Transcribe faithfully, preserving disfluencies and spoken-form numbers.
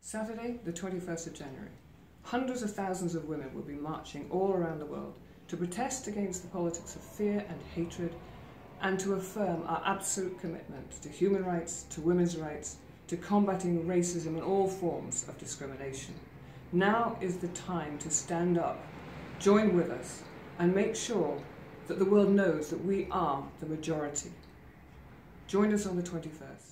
Saturday, the twenty-first of January, hundreds of thousands of women will be marching all around the world to protest against the politics of fear and hatred and to affirm our absolute commitment to human rights, to women's rights, to combating racism and all forms of discrimination. Now is the time to stand up, join with us, and make sure that the world knows that we are the majority. Join us on the twenty-first.